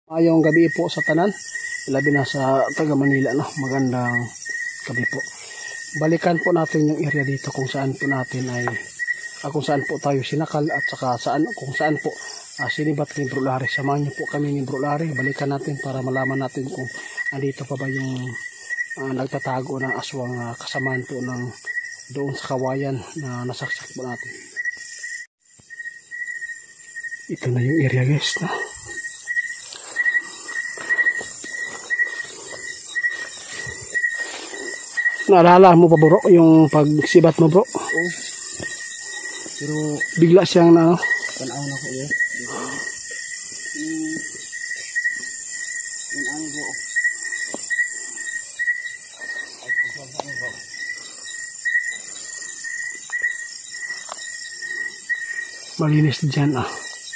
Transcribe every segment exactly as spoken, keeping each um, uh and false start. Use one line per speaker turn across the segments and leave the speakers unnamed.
Ayong gabi po sa tanan, labi na sa taga Manila, no? Magandang gabi po. Balikan po natin yung area dito kung saan po natin ay ah, kung saan po tayo sinakal at saka saan kung saan po ah, sinibat ni Bro Larry. Samahan niyo po kami ni Bro Larry. Balikan natin para malaman natin kung andito pa ba yung ah, nagtatago ng aswang ah, kasamaan po ng doon sa kawayan na nasaksak po natin. Ito na yung area, guys, no? Naalala mo pa, bro, yung pagsibat mo, bro?
Oo. Pero
bigla siyang na, ano?
tanaw na ko eh. Hmm. Yung ano, bro. Ay, pagkakang ano, bro.
Malinis dyan, ah.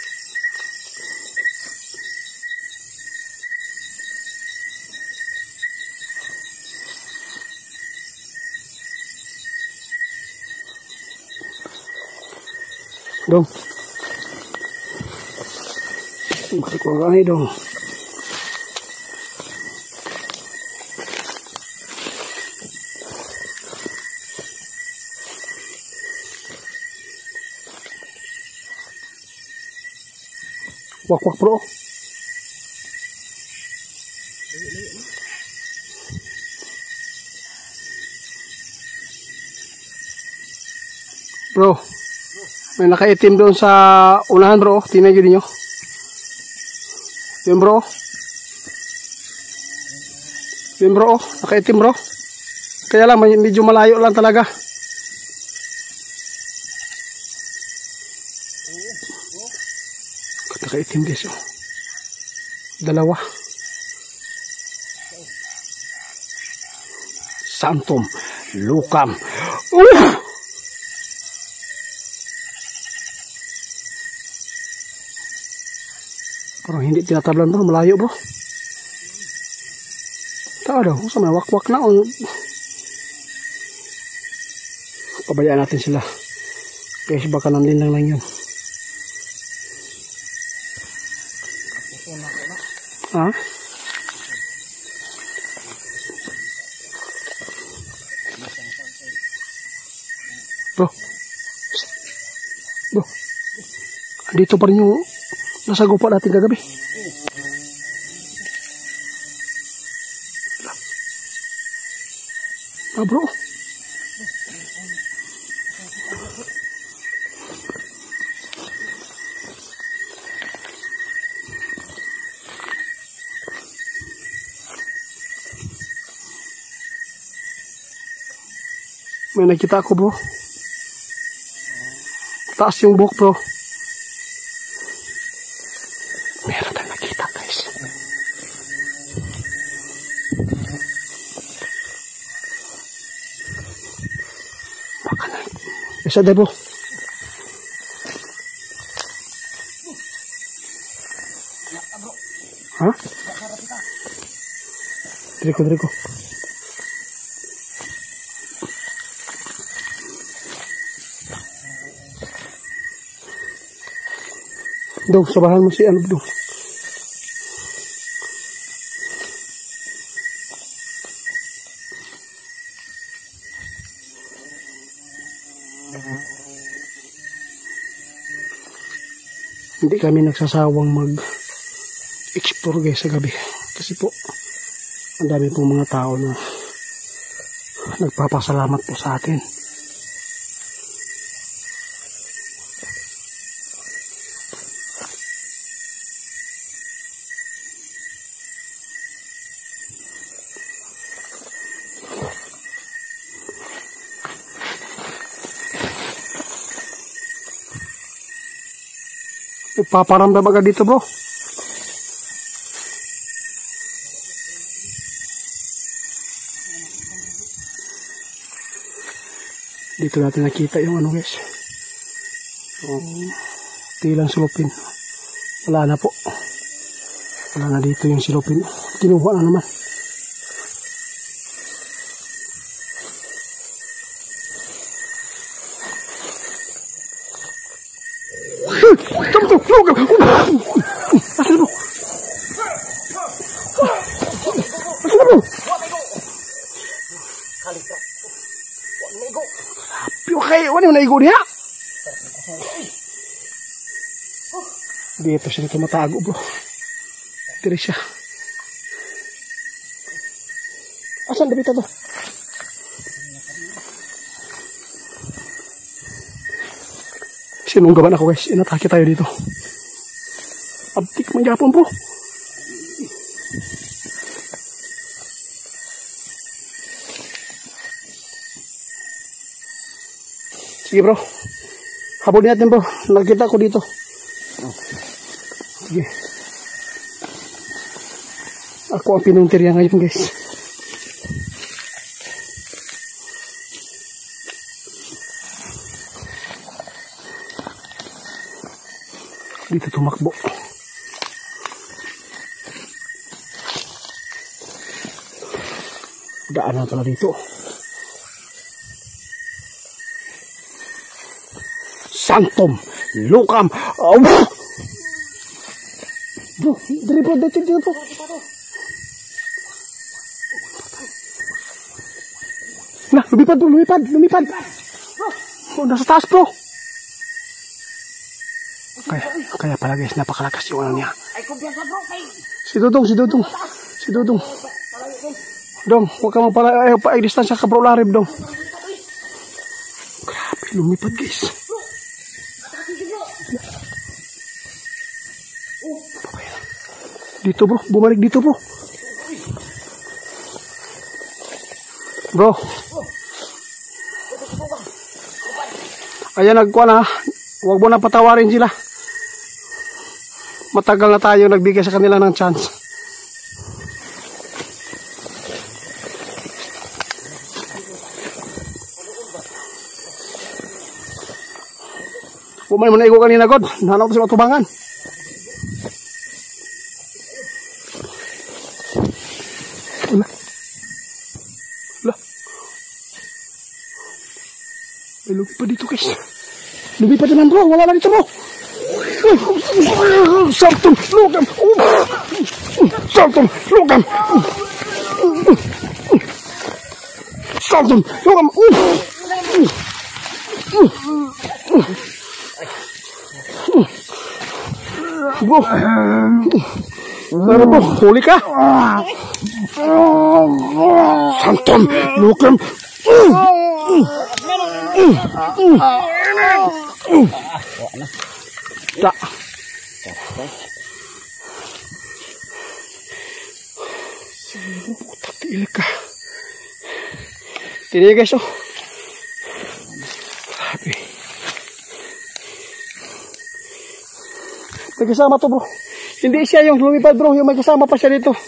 Dong. Balik ko gani dong. Wak wak, bro. Bro. May nakaitim doon sa unahan, bro. Tingnan nyo ninyo. Yun, bro. Yun, bro. Nakaitim, bro. Kaya lang, medyo malayo lang talaga. Nakaitim, guys, oh. Dalawa. Santom. Lukam. Uh! Pero hindi tinatablan, bro, malayo, bro. Tao daw, sa mga wakwak na. On. Pabayaan natin sila. Guys, baka nandilang lang yun. Ha? Bro. Bro. Dito pa rin yung nasa gupa natin kagabi. Ah, bro. May nakita ako, bro. Taas yung buhok, bro. Meron tayong nakita, guys. Baka na. Isa, debo. Ha? Diriko, diriko. Dong, sabahan mo si ano, dong. Hindi kami nagsasawang mag-explore, guys, sa gabi. Kasi po, ang dami pong mga tao na nagpapasalamat po sa atin. Paparamdam agad dito, bro. Dito natin nakita yung ano, guys. Um, tilang silupin. Wala na po. Wala na dito yung silupin. Kinuha na naman. Come on, go, go. Asan, bro? Asa bro? Okay, wala yung naigo niya. Dito siya tumatago bro. Dito siya. Asan dito to? Sinunggaban ako guys. Inatake tayo dito. Abtik mangyapon bro. Sige bro. Habulin natin bro. Nakita ko dito. Sige. Ako ang pinuntirya ngayon guys. Dito tumakbo. Daanan pala dito. Santom, lukam. Oh. Bro, dari bro, dari dito bro. Nah, lumipad bro, lumipad, lumipad. Oh, nasa taas bro. Kaya, kaya pala guys, napakalakas yung ano niya. Si Dudong, si Dudong, si Dudong. Dong, huwag ka magpala, eh, pa-distansya ka bro, larib dong. Grabe, lumipad guys. Dito bro, bumalik dito bro. Bro. Ayan, nagkuha na. Huwag mo na patawarin sila. Matagal na tayo nagbigay sa kanila ng chance. Bumalik mo na igo kanina God. Nahanap ko sa matubangan. Wala. Wala. May lumipad dito guys. Lumipad naman bro. Wala lang dito bro. Salton. Lugam. Salton. Lugam. Salton. Lugam. Bro. Pero bro. Huli ka. Salton. Lugam. Tak. Putak tiil ka. Tini guys oh. Grabe. May kasama to bro. Hindi siya yung lumipad bro. Yung may kasama pa siya dito.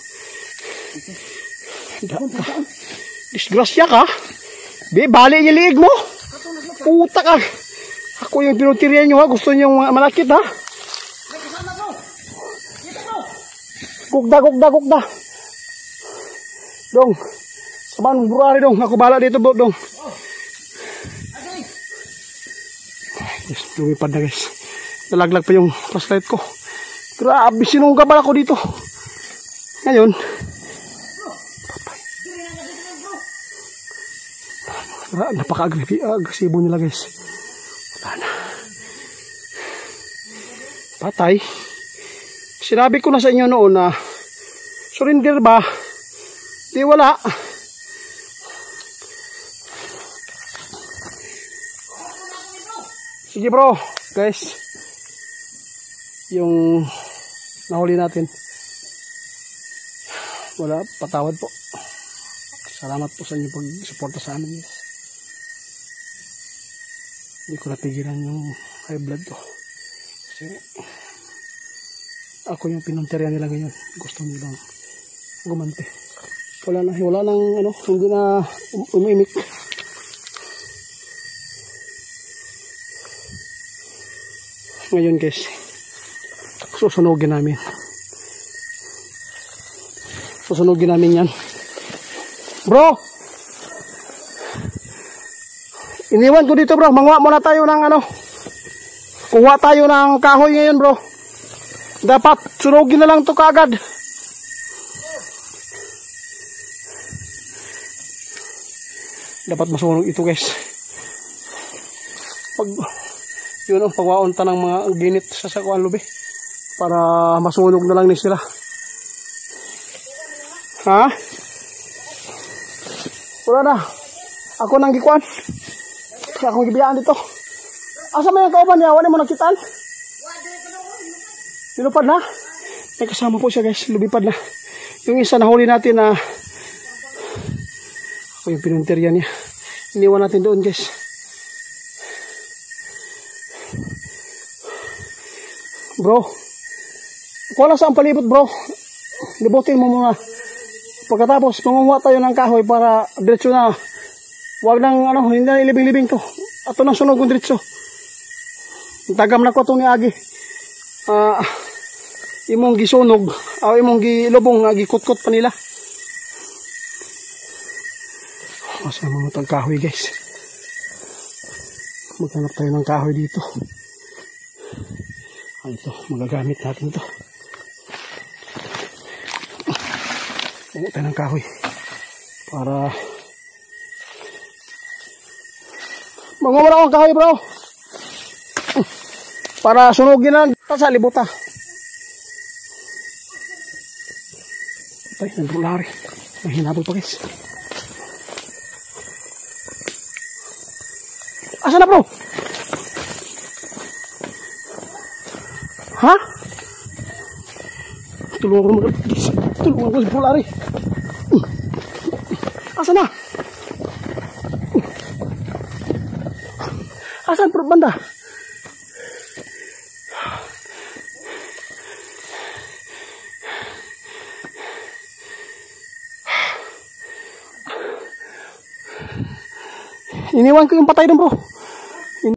Disgrasya ka. Be, bali yung liig mo. Putak ka. Ako yung pinutirian nyo ha. Gusto nyo malakit ha. Gugda, gugda, gugda. Dong. Saban, burari dong. Ako bala dito bro dong. Yes, lumipad na guys. Nalaglag pa yung flashlight ko. Grabe, sinunggaban ako dito. Ngayon. Napaka-agresibo nila guys. Wala na. Patay. Sinabi ko na sa inyo noon na surrender ba? Di wala. Sige bro, guys. Yung nahuli natin. Wala, patawad po. Salamat po sa inyo pag-suporta sa amin guys. Hindi ko napigilan yung high blood ko. Kasi ako yung pinunteriya nila ngayon. Gusto nilang gumante. Wala na, wala nang ano, hindi na um, umimik. Ngayon guys, susunugin namin. Susunugin namin yan. Bro! Iniwan ko dito bro, manguha muna tayo ng ano. Kuha tayo ng kahoy ngayon bro. Dapat sunugin na lang to kaagad. dapat masunog ito guys. Pag yun ang pagwaon ta ng mga ginit sa sakuan lubi para masunog na lang ni sila. Ha? Wala na. Ako nang gikuan. Ako gibiyaan dito. Asa may kauban niya? Wala mo nakitaan? Lupad na. May kasama po siya guys. Lumipad na. Yung isa nahuli natin na ako yung pinunteriya niya. Iniwan natin doon guys. Bro. Wala saan palibot bro. Libutin mo muna. Pagkatapos mangunguha tayo ng kahoy para diretso na. Huwag nang ano, hindi na ilibing-libing to. Ato nang sunog kong diretso. Tagam na ko itong ni Agi. Ah... Uh, imong gisunog o imong gilubong nga gikutkot pa nila. Asa mga tagkahoy guys. Maghanap tayo ng kahoy dito. Ah, ito, magagamit natin ito. Maghanap tayo ng kahoy para magmamara akong kahoy bro para sunugin na sa libuta. Ay, nandulari. May hinabol pa guys. Asa na bro? Ha? Tulungan ko mag... Tulungan ko si Pulari. Asa na? Asan bro banda? Iniwan ko yung patay doon bro.